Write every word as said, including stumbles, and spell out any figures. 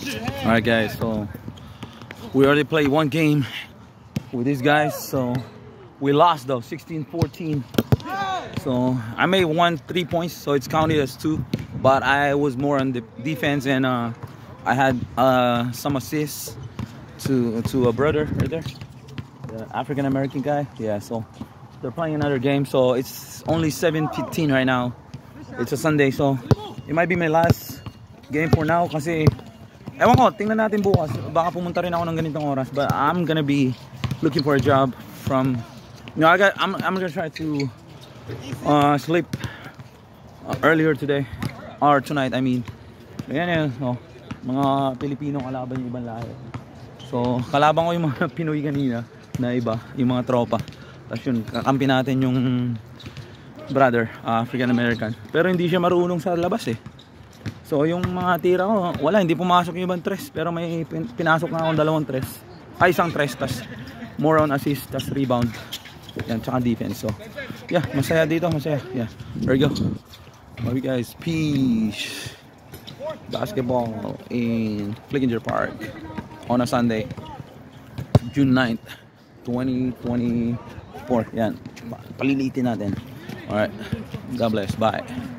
Alright guys, so we already played one game with these guys, so we lost though, sixteen fourteen. So I made one three points, so it's counted as two, but I was more on the defense, and uh, I had uh, some assists to to a brother right there, the African American guy. Yeah, so they're playing another game, so it's only seven fifteen right now. It's a Sunday, so it might be my last game for now kasi ewan ko, tingnan natin bukas, baka pumunta rin ako ng ganitong oras, but I'm gonna be looking for a job from, you know, I got I'm I'm gonna try to uh, sleep uh, earlier today or tonight, I mean. Ayan yan, so, mga Pilipino kalaban yung ibang lahi. So kalaban ko yung mga Pinoy kanina na iba, yung mga tropa. Tapos yun, kakampi natin yung brother, uh, African American, pero hindi siya marunong sa labas eh. So yung mga tira ko, wala, hindi pumasok yung ibang tres, pero may pinasok na akong dalawang tres, ay isang tres, tas more on assist, tas rebound, yan, tsaka defense. So yeah, masaya dito, masaya. Yeah, there we go. Love you guys, peace. Basketball in Flickinger Park on a Sunday, June ninth, twenty twenty-four. Yan, palilitin natin. Alright, God bless, bye.